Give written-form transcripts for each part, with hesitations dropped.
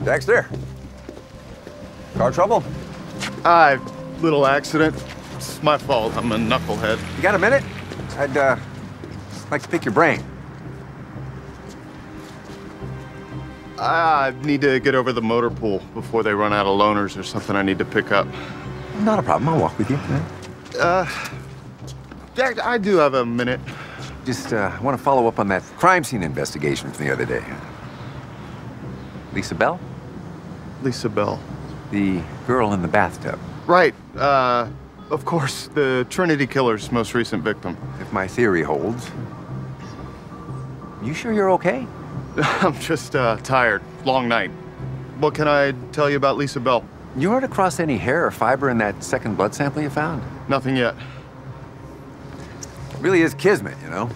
Dexter? Car trouble? Little accident. It's my fault. I'm a knucklehead. You got a minute? I'd, like to pick your brain. I need to get over the motor pool before they run out of loaners or something I need to pick up. Not a problem. I'll walk with you. Yeah, I do have a minute. Just, want to follow up on that crime scene investigation from the other day. Lisa Belle? Lisa Belle. The girl in the bathtub. Right. Of course, the Trinity killer's most recent victim. If my theory holds. You sure you're okay? I'm just, tired. Long night. What can I tell you about Lisa Belle? You run across any hair or fiber in that second blood sample you found? Nothing yet. It really is kismet, you know?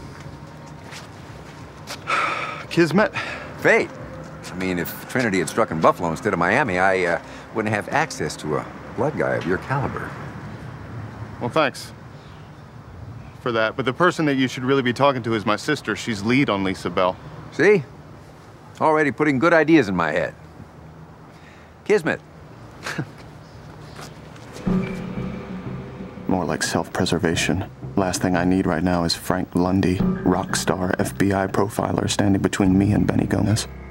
Kismet? Fate. I mean, if Trinity had struck in Buffalo instead of Miami, I wouldn't have access to a blood guy of your caliber. Well, thanks for that. But the person that you should really be talking to is my sister. She's lead on Lisa Belle. See? Already putting good ideas in my head. Kismet. More like self-preservation. Last thing I need right now is Frank Lundy, rock star FBI profiler, standing between me and Benny Gomez.